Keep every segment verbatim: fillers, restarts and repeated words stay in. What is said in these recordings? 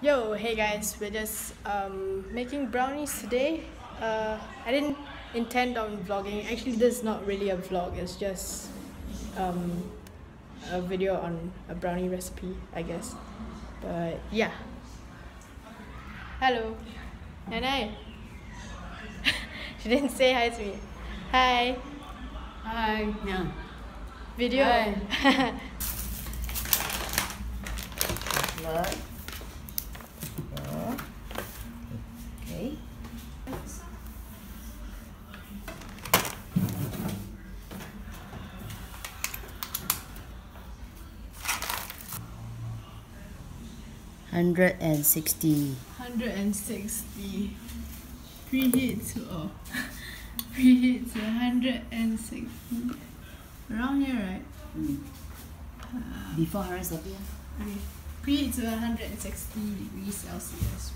Yo, hey guys, we're just um, making brownies today. Uh, I didn't intend on vlogging. Actually, this is not really a vlog, it's just um, a video on a brownie recipe, I guess. But yeah. Hello. Nanai. She didn't say hi to me. Hi. Hi. No. Video. Hi. Chocolate. Okay. Hundred and sixty. Hundred and sixty. Preheat to oh. Preheat to hundred and sixty. Around here, right? Mm. Uh, Before hundred seventy. Okay. Preheat to one hundred sixty degrees Celsius.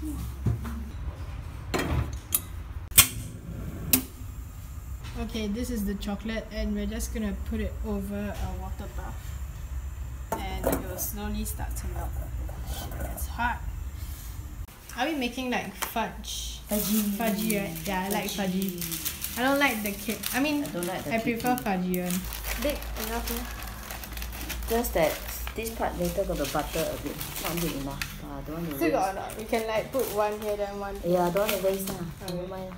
Okay, this is the chocolate and we're just gonna put it over a water bath. And it will slowly start to melt. It's hot. Are we making like fudge? Fudgy. Fudgy, right? Yeah, I like fudgy. I don't like the cake. I mean, I don't like the I cake prefer too. fudgy one. Big enough, yeah? Just that this part later got the butter a bit. Not big enough. Uh, don't want to Still waste. got or not? We can like put one here then one here. Yeah, don't want to waste. Uh. Okay. Never mind.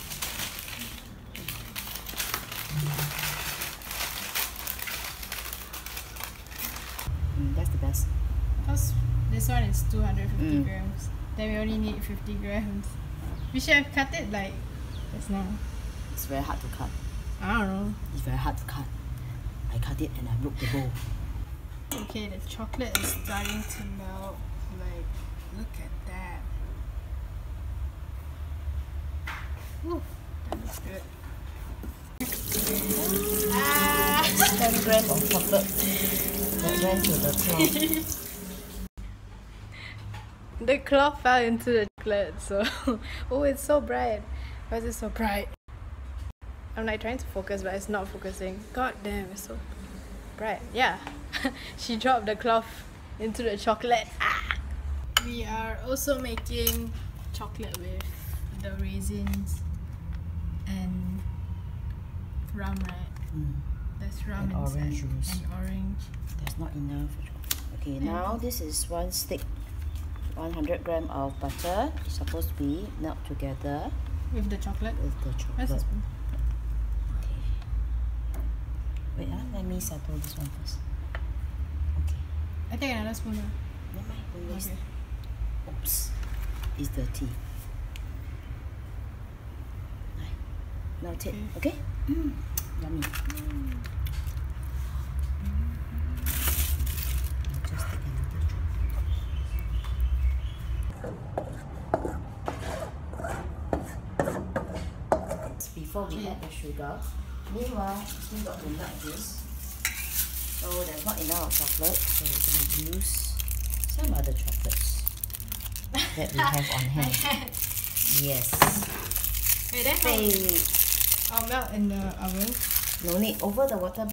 Mm, that's the best. Because this one is two hundred fifty Mm. grams. Then we only need fifty grams. We should have cut it like just now. It's very hard to cut. I don't know. It's very hard to cut. I cut it and I broke the bowl. Okay, the chocolate is starting to melt. Like, look at that. Ooh, that looks good. Ah! ten grams of chocolate that went to the cloth. The cloth fell into the chocolate, so oh, it's so bright. Why is it so bright? I'm like trying to focus, but it's not focusing. God damn, it's so bright. Yeah, she dropped the cloth into the chocolate. Ah! We are also making chocolate with the raisins and rum, right? Mm. There's rum And inside. orange juice. And orange. There's not enough. Okay, now this is one stick. one hundred grams of butter. It's supposed to be melt together With the chocolate? with the Where's the chocolate. spoon? Okay. Wait, ah, let me settle this one first. Okay. I take another spoon. Now. Never mind, don't waste. Okay. Oops. It's dirty. Melt it. Okay? Mm. Yummy. Mm. I'll just take another drop. Before we add the sugar, meanwhile, we got to melt this. So there's not enough chocolate, so we're going to use some other chocolates that we have on hand. Yes. Wait, then how? Wait. I'll melt in the oven. No need over the water.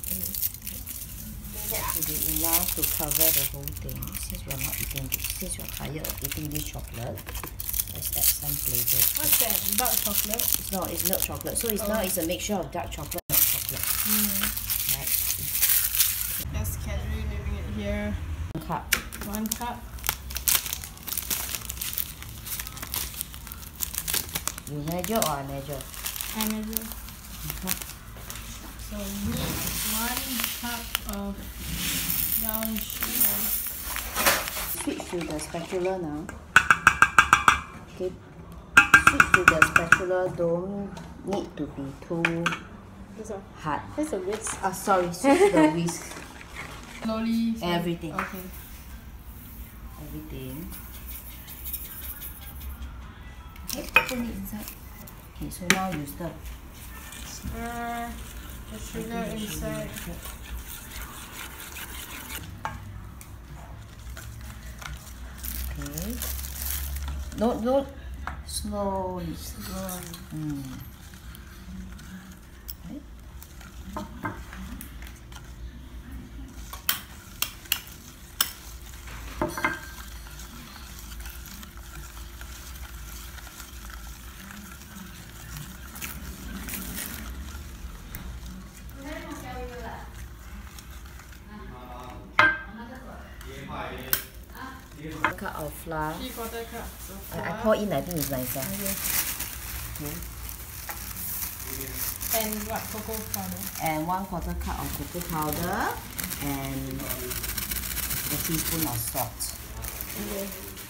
That should be enough to cover the whole thing. Since we're not eating this, since we're tired of eating this chocolate, let's add some flavor. What's that? Dark chocolate? It's not, it's milk chocolate. So it's Oh. now it's a mixture of dark chocolate and milk chocolate. Mm. Right? Just casually leaving it here. One cup. One cup. You measure or I measure? I measure. One cup. So we need one cup of brown sugar. Switch to the spatula now. Okay. Switch to the spatula. Don't need to be too This one. hard. That's a whisk. Ah, sorry. Switch to the whisk. Slowly. slowly. Everything. Okay. Everything. Okay, put it inside. Okay, so now you stir. Stir the sugar inside. Okay. No, no. Slowly. Slowly. Mm. Okay. cup of flour. Three quarter cups of I, I flour. pour in, I think it's nicer. Okay. Okay. And what, cocoa powder? And one quarter cup of cocoa powder and a teaspoon of salt. Okay.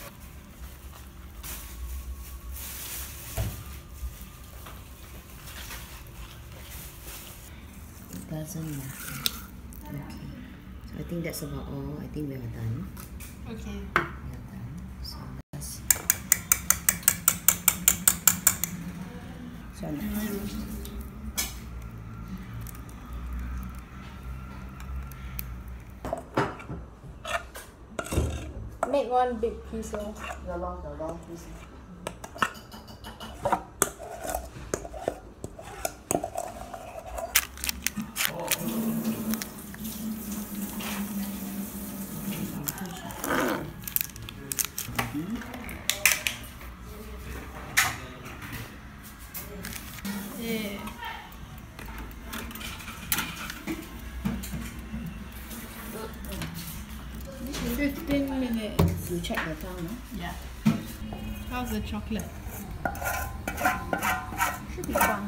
It doesn't matter. Okay. So I think that's about all. I think we are done. Okay. We are done. So let's. So next. Make one big piece of. The long, the long piece. Yeah. Fifteen minutes. You check the time, no? Yeah. How's the chocolate? Should be fine.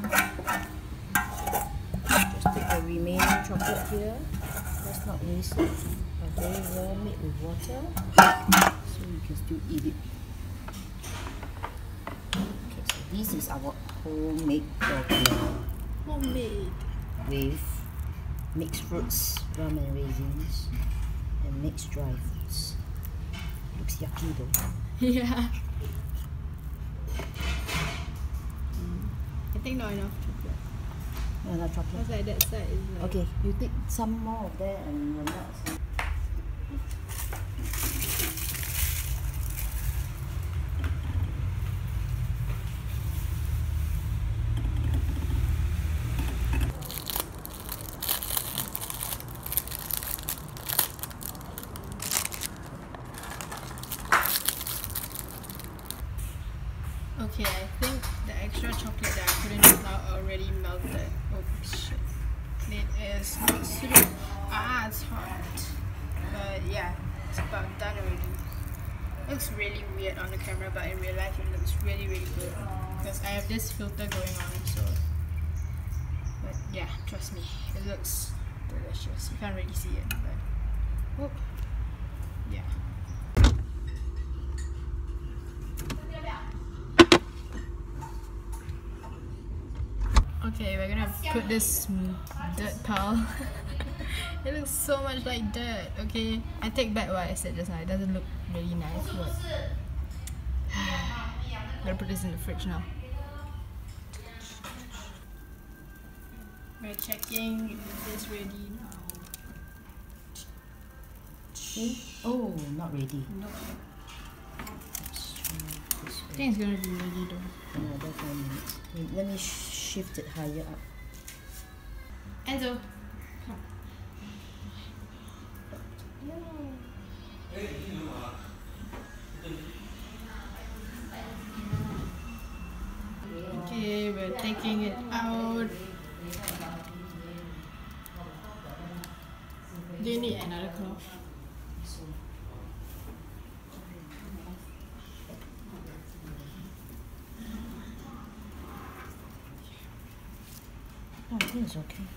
Just take the remaining chocolate here. Let's not waste it. A very well made with water, so you can still eat it. Okay, so this is our homemade chocolate Homemade. with mixed fruits, rum and raisins, and mixed dry fruits. Looks yucky though. Yeah. I think not enough chocolate. Yeah, not chocolate. Because like that side is like. Okay, you take some more of that and you will not see. Okay, I think the extra chocolate that I put in just now already melted. Oh shit. It is not super. Ah, it's hot. But yeah, it's about done already. Looks really weird on the camera, but in real life it looks really, really good. Because I have this filter going on, so. But yeah, trust me, it looks delicious. You can't really see it, but. Oh. Yeah. Okay, we're gonna put this dirt pile. It looks so much like dirt. Okay, I take back what I said just now. It doesn't look really nice, but I'm gonna put this in the fridge now. We're checking if it's ready now. Okay. Oh, not ready. No, Let's try this I way. think it's gonna be ready though. Another five minutes. Wait, let me sh shift it higher up. Enzo. Okay, we're taking it out. Do you need another cloth? Oh, I think it's okay.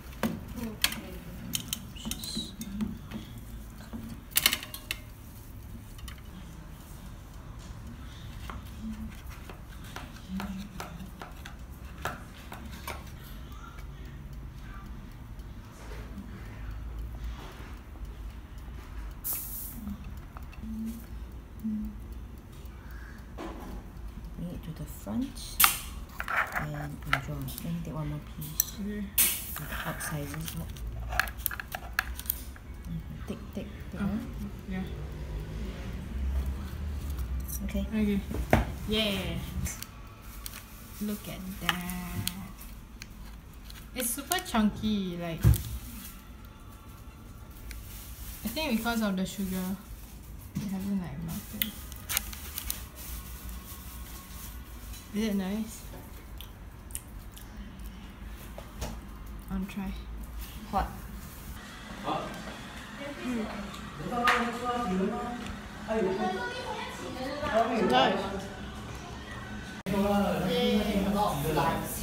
Bring it to the front and enjoy. Let me take one more piece. Okay. With odd sizes. Look. Mhm. Take, take, take Oh, one. yeah. Okay. Okay. Yeah. Look at that. It's super chunky, like. I think because of the sugar, it hasn't like melted. Is it nice? I'll try. Hot. Mm. Nice. A lot of lights.